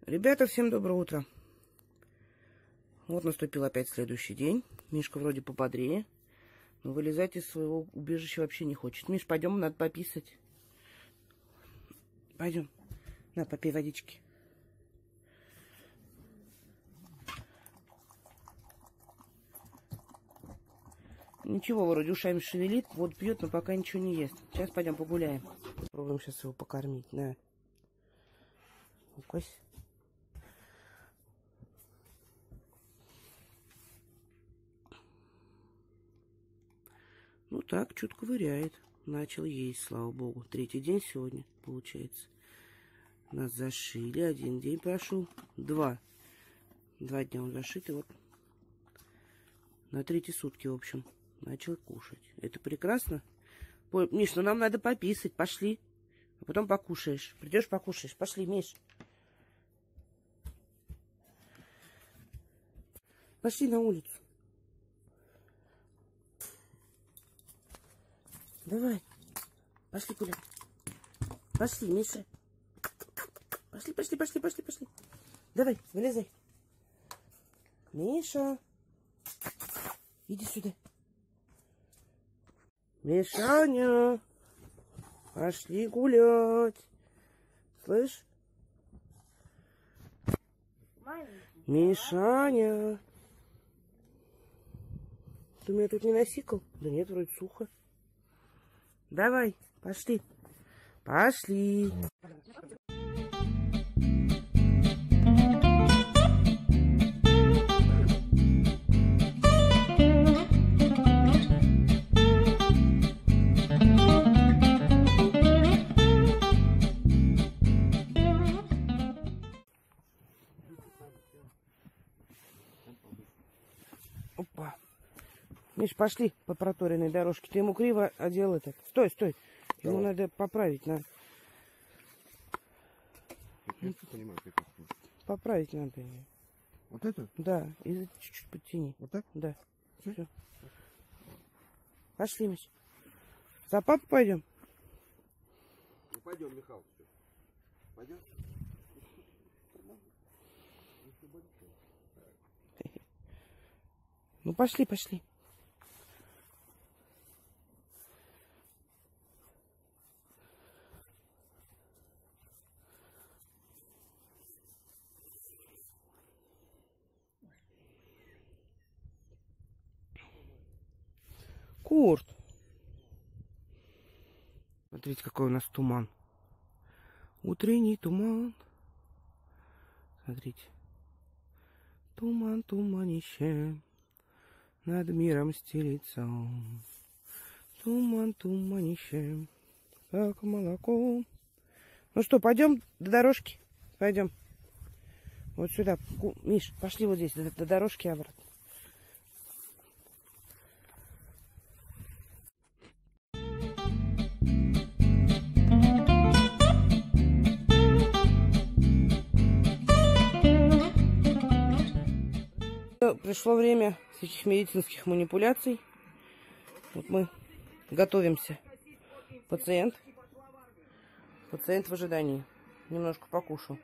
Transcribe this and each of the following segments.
Ребята, всем доброе утро. Вот наступил опять следующий день. Мишка вроде пободрее, но вылезать из своего убежища вообще не хочет. Миш, пойдем, надо пописать. Пойдем. На, попей водички. Ничего, вроде ушами шевелит, вот пьет, но пока ничего не ест. Сейчас пойдем погуляем. Попробуем сейчас его покормить. На. Укось. Ну так, чуть ковыряет. Начал есть, слава богу. Третий день сегодня, получается. Нас зашили. Один день прошел. Два дня он зашит. И вот на третьи сутки, в общем, начал кушать. Это прекрасно. Миш, ну нам надо пописать. Пошли. А потом покушаешь. Придешь, покушаешь. Пошли, Миш. Пошли на улицу. Давай. Пошли гулять. Пошли, Миша. Пошли. Давай, вылезай. Миша. Иди сюда. Мишаня. Пошли гулять. Слышь? Мишаня. Ты меня тут не насикал? Да нет, вроде сухо. Давай, пошли. Пошли. Опа. Миш, пошли по проторенной дорожке. Ты ему криво одел этот. Стой. Ему надо поправить. Надо. Поправить надо. Вот это? Да. И чуть-чуть подтяни. Вот так? Да. Все. Пошли, Миш. За папу пойдем? Ну, пойдем, Михаил. Пойдем? Ну, пошли. Курт. Смотрите, какой у нас туман. Утренний туман. Смотрите. Туман, туманище. Над миром стелится. Туман, туманище. Как молоко. Ну что, пойдем до дорожки? Пойдем. Вот сюда. Миш, пошли вот здесь, до дорожки обратно. Пришло время всяких медицинских манипуляций. Вот мы готовимся. Пациент в ожидании. Немножко покушал.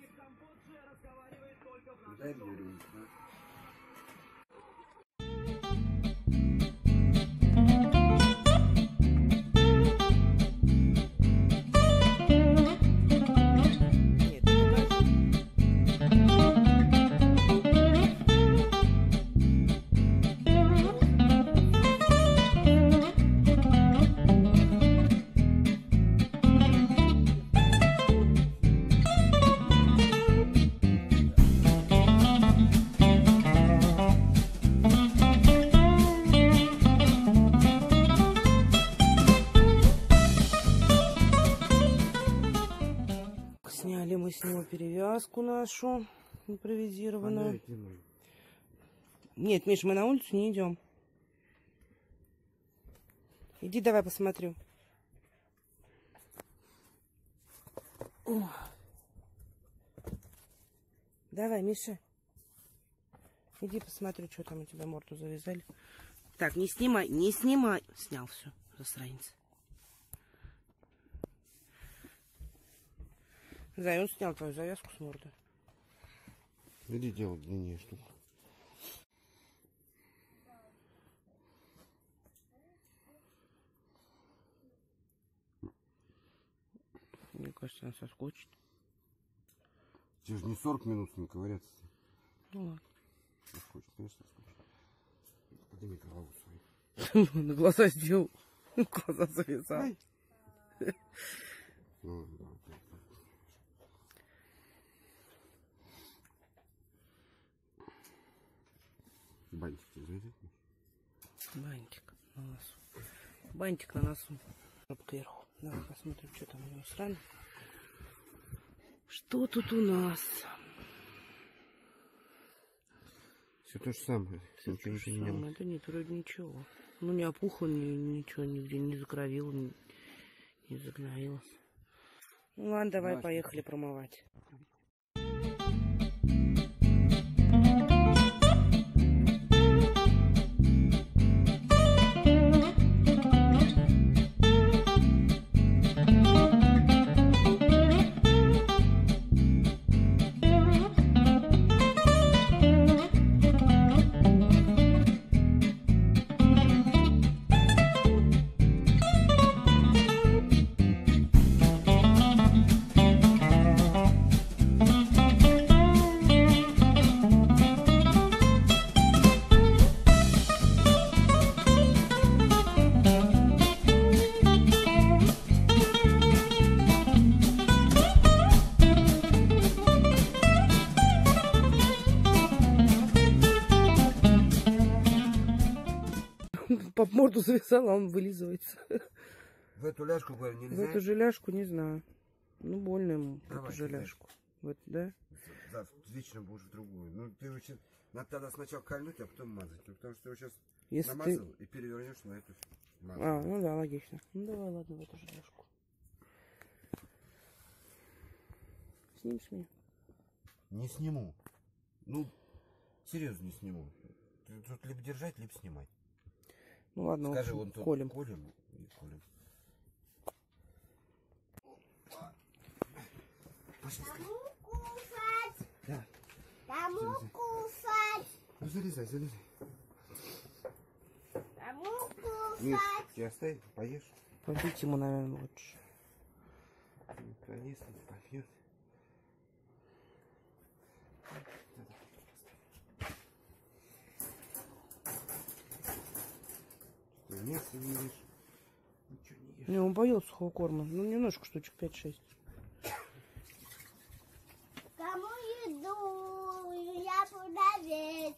Сняли мы с него перевязку нашу импровизированную. Нет, Миш, мы на улицу не идем. Иди, давай посмотрю. О. Давай, Миша. Иди посмотрю, что там у тебя морду завязали. Так, не снимай. Снял все, засранец. Зай, он снял твою завязку с морды. Иди делать длиннее штуку. Мне кажется, она соскочит. Тебе же не 40 минут с ним ковыряться. Ну ладно. Соскочит, конечно, соскочит. Подними голову свою. На глаза сделал. Глаза завязал. Ну, да, да. Бантик тебе завязать? Бантик на носу. Бантик на носу. Кверху. Давай посмотрим, что там у него с раной. Что тут у нас? Все то же самое. Все то же самое. Да нет, вроде ничего. Ну, не опухло, ничего нигде не закровило, не загноилось. Ну ладно, давай поехали промывать. По морду завязал, а он вылизывается. В эту ляжку, говорю, нельзя? В эту же ляжку, не знаю. Ну, больно ему, давай, эту же ляжку. Вот, да? Завтра, вечером будешь в другую. Ну, ты его сейчас... Надо тогда сначала кольнуть, а потом мазать. Ну, потому что ты его сейчас намазал и перевернешь на эту мазу. А, ну да, логично. Ну, давай, ладно, в эту же ляжку. Снимешь меня? Не сниму. Ну, серьезно не сниму. Ты тут либо держать, либо снимать. Ну ладно, скажи, вон тут колем. Колем и колем. Кому кушать? Да. Кому кушать? Ну, залезай, залезай. Кому кушать? Миш, тебя оставь, поешь. Попить ему, наверное, лучше. Не пролез, не попьет. Мясо не ешь. Ничего не ешь. Не, он поел сухого корма. Ну, немножко, штучек 5-6. Кому еду? Я продавец.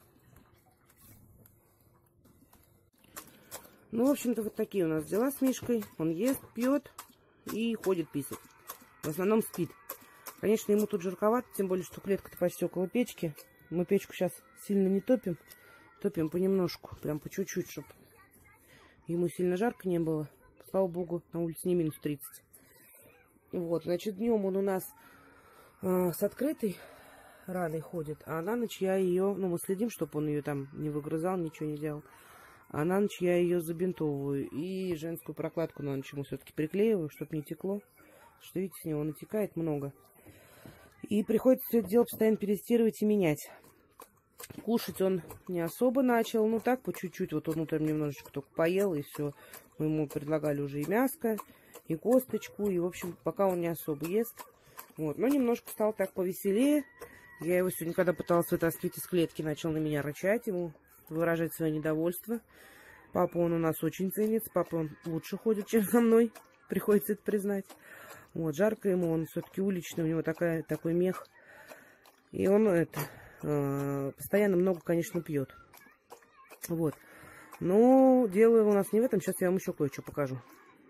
Ну, в общем-то, вот такие у нас дела с Мишкой. Он ест, пьет и ходит писать. В основном спит. Конечно, ему тут жарковато, тем более, что клетка-то почти около печки. Мы печку сейчас сильно не топим. Топим понемножку, прям по чуть-чуть, чтобы ему сильно жарко не было. Слава богу, на улице не минус 30. Вот, значит, днем он у нас с открытой раной ходит, а на ночь я ее, ну, мы следим, чтобы он ее там не выгрызал, ничего не делал. А на ночь я ее забинтовываю. И женскую прокладку на ночь ему все-таки приклеиваю, чтобы не текло. Что, видите, с него натекает много. И приходится все это дело постоянно перестирывать и менять. Кушать он не особо начал. Ну, так, по чуть-чуть. Вот он утром немножечко только поел, и все. Мы ему предлагали уже и мяско, и косточку. И, в общем, пока он не особо ест. Вот. Но немножко стал так повеселее. Я его сегодня, когда пыталась вытаскивать из клетки, начал на меня рычать. Ему выражать свое недовольство. Папа он у нас очень ценится. Папа он лучше ходит, чем со мной. Приходится это признать. Вот, жарко ему, он все-таки уличный, у него такой мех. И он постоянно много, конечно, пьет. Вот. Но дело у нас не в этом. Сейчас я вам еще кое-что покажу.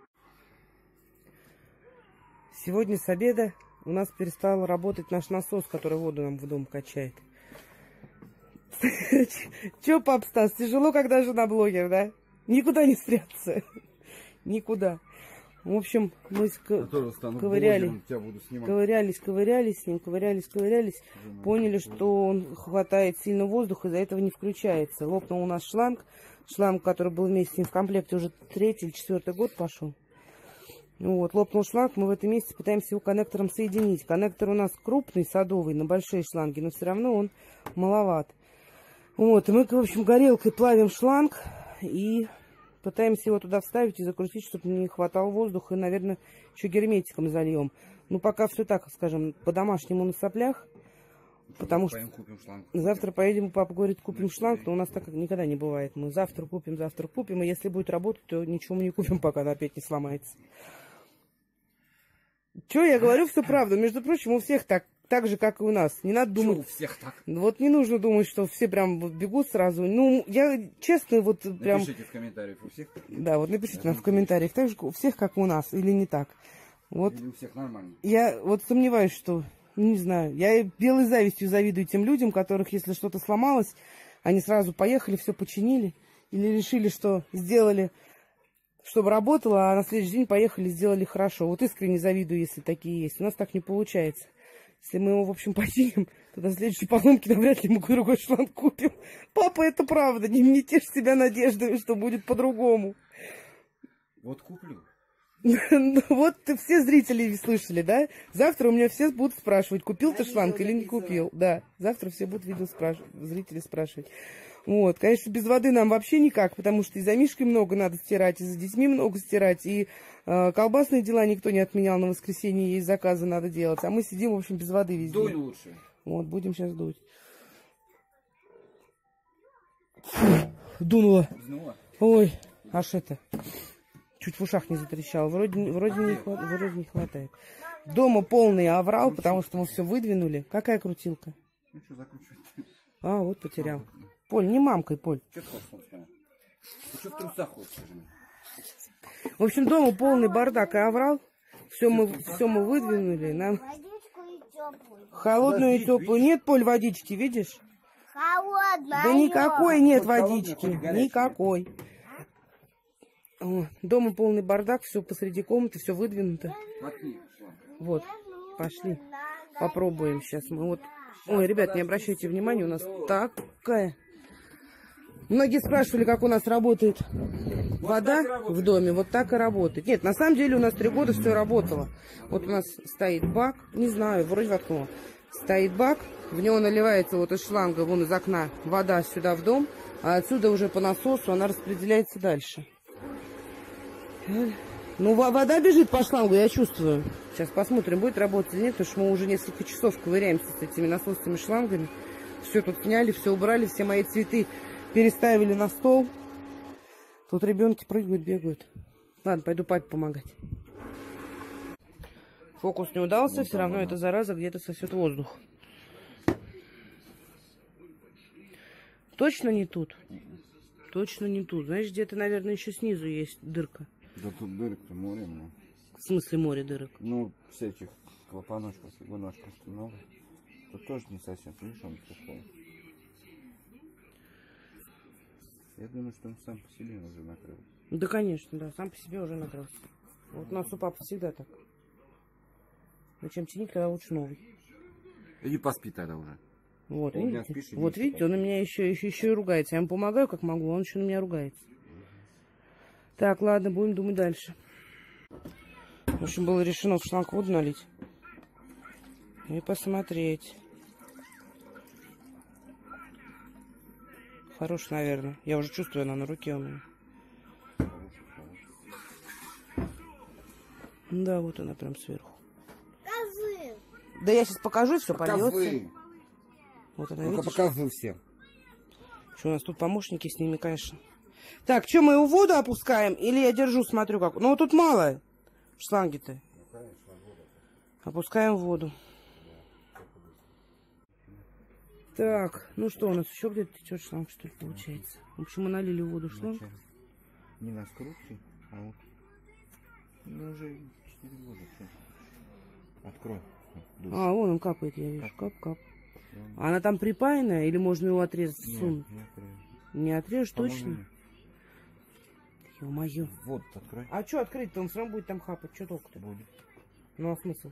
Сегодня с обеда у нас перестал работать наш насос, который воду нам в дом качает. Че, пап Стас, тяжело, когда жена блогер, да? Никуда не спрятаться. Никуда. В общем, мы ковырялись с ним, ковырялись. Поняли, что он хватает сильно воздуха, из-за этого не включается. Лопнул у нас шланг, который был вместе с ним в комплекте уже 3-й или 4-й год пошел. Вот, лопнул шланг, мы в этом месте пытаемся его коннектором соединить. Коннектор у нас крупный, садовый, на большие шланги, но все равно он маловат. Вот, и мы, в общем, горелкой плавим шланг и пытаемся его туда вставить и закрутить, чтобы не хватало воздуха, и, наверное, еще герметиком зальем. Ну, пока все так, скажем, по-домашнему на соплях. Потому что завтра поедем, папа говорит, купим шланг, но у нас так никогда не бывает. Мы завтра купим, и если будет работать, то ничего мы не купим, пока она опять не сломается. Че, я говорю все правду. Между прочим, у всех так же, как и у нас. Не надо думать... Чё, у всех так? Вот не нужно думать, что все прям вот бегут сразу. Ну, я честно вот прям... Напишите в комментариях, у всех так? Да, вот напишите нам в комментариях, так же у всех, как у нас, или не так. Вот. Или у всех нормально? Я вот сомневаюсь, что... Не знаю, я белой завистью завидую тем людям, которых, если что-то сломалось, они сразу поехали, все починили. Или решили, что сделали, чтобы работало, а на следующий день поехали, сделали хорошо. Вот искренне завидую, если такие есть. У нас так не получается. Если мы его, в общем, починим, то до следующей поломки навряд ли мы другой шланг купим. Папа, это правда, не тешь себя надеждой, что будет по-другому. Вот куплю. Вот все зрители слышали, да? Завтра у меня все будут спрашивать, купил ты шланг или не купил. Да, завтра все будут зрители спрашивать. Вот, конечно, без воды нам вообще никак, потому что и за Мишкой много надо стирать, и за детьми много стирать, и колбасные дела никто не отменял на воскресенье, есть заказы надо делать, а мы сидим, в общем, без воды везде. Дуй лучше. Вот, будем сейчас дуть. Дунуло. Ой, аж это... Чуть в ушах не затрещало. Вроде не хватает. Дома полный аврал, потому что мы все выдвинули. Какая крутилка? Ну что закручивать? А, вот потерял. Поль, не мамкой, Поль. Что ты хочешь? Ты что в трусах хочешь? В общем, дома полный бардак и аврал. Все мы выдвинули. Нам... Водичку и теплую. Холодную и теплую. Нет, Поль, водички, видишь? Холодная. Да никакой нет водички. Никакой. О, дома полный бардак, все посреди комнаты, все выдвинуто. Вот, пошли, попробуем сейчас. Мы вот... Ой, ребят, не обращайте внимания, у нас такая... Многие спрашивали, как у нас работает вода в доме. Вот так и работает. Нет, на самом деле у нас 3 года все работало. Вот у нас стоит бак, не знаю, вроде воткнула. Стоит бак, в него наливается вот из шланга, вон из окна, вода сюда в дом, а отсюда уже по насосу она распределяется дальше. Ну, вода бежит по шлангу, я чувствую. Сейчас посмотрим, будет работать или нет, потому что мы уже несколько часов ковыряемся с этими насосными шлангами. Все тут сняли, все убрали, все мои цветы переставили на стол. Тут ребенки прыгают, бегают. Ладно, пойду папе помогать. Фокус не удался, все равно эта зараза где-то сосет воздух. Точно не тут? Точно не тут. Знаешь, где-то, наверное, еще снизу есть дырка. Да тут дырок-то море, ну. В смысле море дырок? Ну, всяких клапаночков и гоночков много. Тут тоже не совсем, видишь, он такой. Я думаю, что он сам по себе уже накрыл. Да, конечно, да, сам по себе уже накрылся. Вот у нас у папы всегда так. Зачем чинить, когда лучше новый? Иди поспи тогда уже. Вот, видите? Вот видите, он на меня еще и ругается. Я ему помогаю, как могу, он еще на меня ругается. Так, ладно, будем думать дальше. В общем, было решено в шланг воду налить. И посмотреть. Хорош, наверное. Я уже чувствую, она на руке у меня. Да, вот она прям сверху. Козы. Да я сейчас покажу, все польется. Вот она, видишь? Показывай всем. Что у нас тут помощники с ними, конечно. Так, что, мы его в воду опускаем? Или я держу, смотрю как? Ну, вот тут мало шланги-то. Опускаем в воду. Так, ну что, у нас еще где-то течет шланг, что ли, получается? В общем, мы налили в воду шланг. Не на скрутке, а вот. Ну, уже 4 года. Открой. А, вон он капает, я вижу. Кап-кап. А она там припаянная или можно его отрезать? Нет, не отрежешь, точно? Ё-моё. Вот, открой. А что открыть-то? Он все равно будет там хапать. Что толку-то? Будет. Ну, а смысл?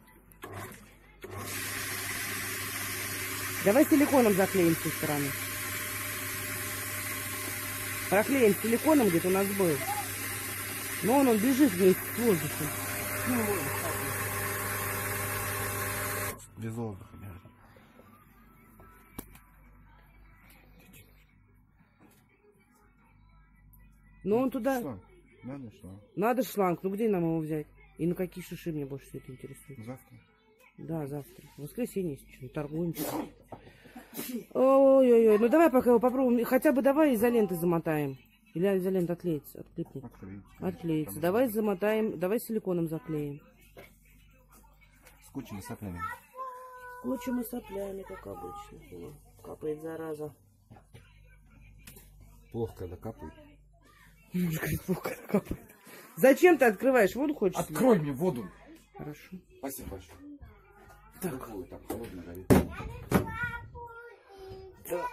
Давай силиконом заклеим с той стороны. Проклеим силиконом, где-то у нас был. Но он бежит вместе с воздухом. с ним можно. Без воздуха. Но он туда... Шланг. Надо шланг. Надо шланг. Ну где нам его взять? И на какие шиши мне больше всего это интересует? Завтра. Да, завтра. В воскресенье, если что, торгуемся. Ой-ой-ой. Ну давай пока его попробуем. Хотя бы давай изолентой замотаем. Или изолента отклеится? Отклеится. Отклеится. Давай замотаем. Давай силиконом заклеим. Скотчем и соплями. Скотчем и соплями, как обычно. О, капает зараза. Плохо, когда капает. Плохо, когда капает. Зачем ты открываешь? Воду хочешь? Открой мне воду. Хорошо. Спасибо большое. Так. Так холодно горит. Так.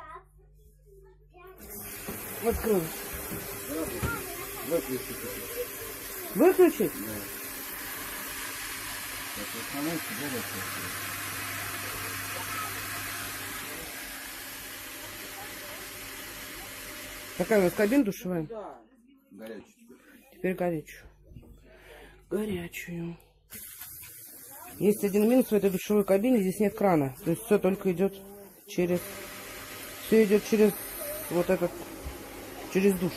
Открой. Выключи. Выключить? Да. Так, остановится, горячая. Какая у нас кабина душевая? Горячая. Теперь горячую. Горячую. Есть один минус в этой душевой кабине. Здесь нет крана. То есть все только идет через... Все идет через вот этот... Через душ.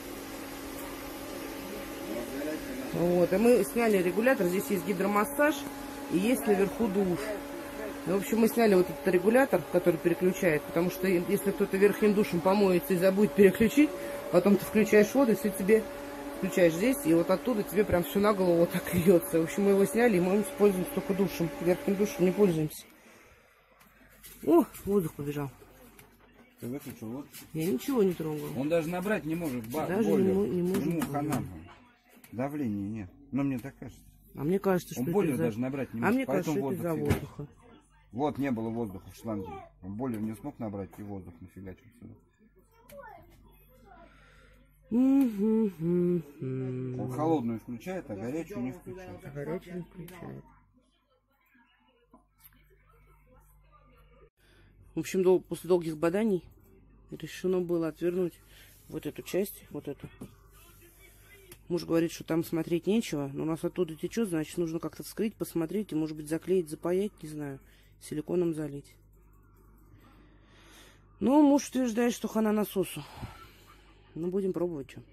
Вот. И мы сняли регулятор. Здесь есть гидромассаж. И есть наверху душ. В общем, мы сняли вот этот регулятор, который переключает. Потому что если кто-то верхним душем помоется и забудет переключить, потом ты включаешь воду, и все тебе включаешь здесь, и вот оттуда тебе прям все на голову вот так льется. В общем, мы его сняли, и мы пользуемся только душем. Верхним душем не пользуемся. О, воздух побежал. Ты выключил вот? Я ничего не трогал. Он даже набрать не может. Даже не может. Ему хана. Давления нет. Но мне так кажется. А мне кажется, что он это болью из-за... даже набрать не А может. мне кажется, поэтому что это из-за воздух воздуха. Вот не было воздуха в шланге. Он болью не смог набрать, и воздух нафигачил сюда. Он холодную включает, а горячую не включает. А горячую не включает. В общем, после долгих баданий решено было отвернуть вот эту часть, вот эту. Муж говорит, что там смотреть нечего, но у нас оттуда течет, значит, нужно как-то вскрыть, посмотреть и, может быть, заклеить, запаять, не знаю, силиконом залить. Но муж утверждает, что хана насосу. Ну, будем пробовать, что.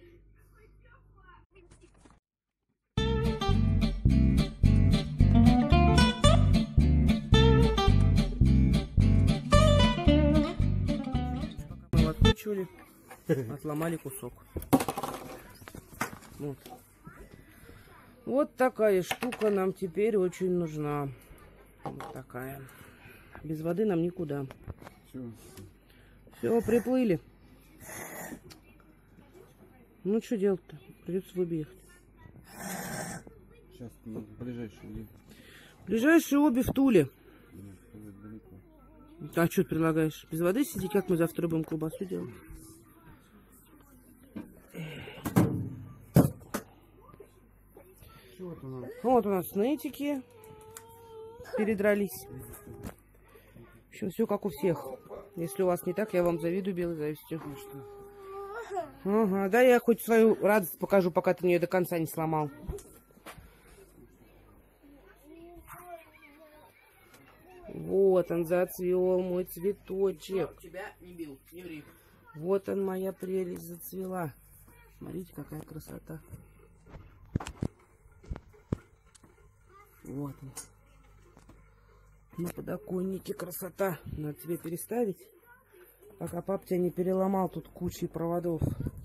Мы его откручивали, отломали кусок. Вот. Вот такая штука нам теперь очень нужна. Вот такая. Без воды нам никуда. Все, приплыли. Ну, что делать-то? Придется выбегать. Сейчас ближайшие. Ближайшие обе в Туле. А что ты предлагаешь? Без воды сидеть? Как мы завтра будем колбасу делать? Вот у нас нытики передрались. В общем, все как у всех. Если у вас не так, я вам завидую белой завистью. Ага, да, я хоть свою радость покажу, пока ты ее до конца не сломал. Вот он зацвел, мой цветочек. Тебя не бил, не ври. Вот он, моя прелесть, зацвела. Смотрите, какая красота. Вот он. На подоконнике красота. Надо тебе переставить, пока пап тебя не переломал тут кучей проводов.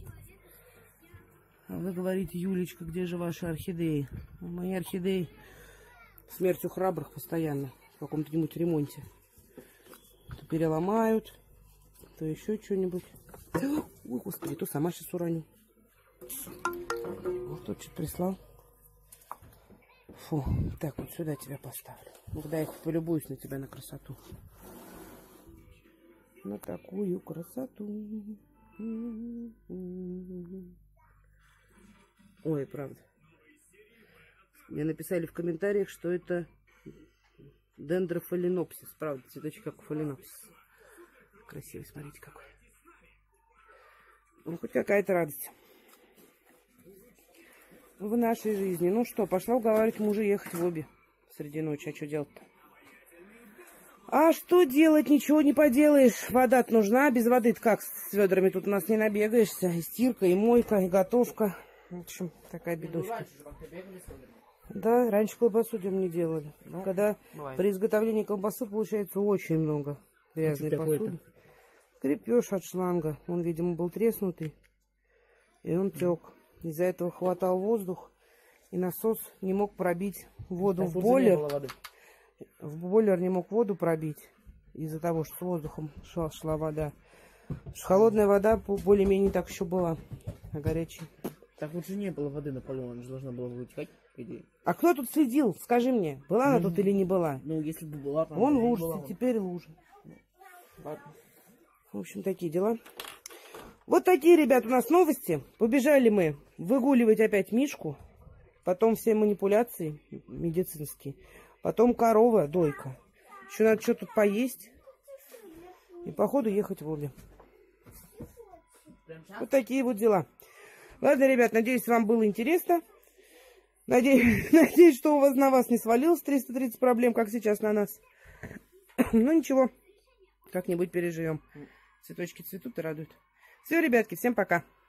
А вы говорите, Юлечка, где же ваши орхидеи? Мои орхидеи смертью храбрых постоянно в каком-то ремонте. То переломают, то еще что-нибудь. Ой, господи, то сама сейчас уроню. Вот тут что-то прислал. Фу, так вот сюда тебя поставлю. Ну, когда я полюбуюсь на тебя, на красоту. На такую красоту. Ой, правда. Мне написали в комментариях, что это дендрофаленопсис. Правда, цветочек как фаленопсис. Красивый, смотрите какой. Ну, хоть какая-то радость. в нашей жизни. Ну что, пошла уговаривать мужа ехать в обе среди ночи. А что делать-то? А что делать? Ничего не поделаешь. Вода-то нужна. Без воды-то как с ведрами тут у нас не набегаешься. И стирка, и мойка, и готовка. В общем, такая бедочка. Да, раньше колбасу днем не делали. Ну, когда бывает. При изготовлении колбасы получается очень много грязной посуды. Крепеж от шланга. Он, видимо, был треснутый. И он тек. Из-за этого хватал воздух. И насос не мог пробить воду в бойлер. В бойлер не мог воду пробить. Из-за того, что с воздухом шла вода. Холодная вода более-менее так еще была. А горячая. Так лучше не было воды на полу. Она же должна была вытекать, по идее. А кто тут следил? Скажи мне. Была она тут или не была? Ну, если бы была... Вон лужа, теперь лужа. Ладно. В общем, такие дела. Вот такие, ребят, у нас новости. Побежали мы выгуливать опять Мишку. Потом все манипуляции медицинские. Потом корова, дойка. Еще надо что-то поесть. И походу ехать в обе. Вот такие вот дела. Ладно, ребят, надеюсь, вам было интересно. Надеюсь, что у вас на вас не свалилось 330 проблем, как сейчас на нас. Ну ничего, как-нибудь переживем. Цветочки цветут и радуют. Все, ребятки, всем пока.